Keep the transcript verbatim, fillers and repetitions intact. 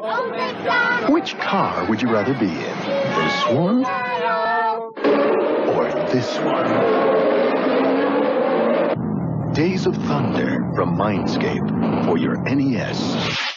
Which car would you rather be in? This one? Or this one? Days of Thunder from Mindscape for your N E S.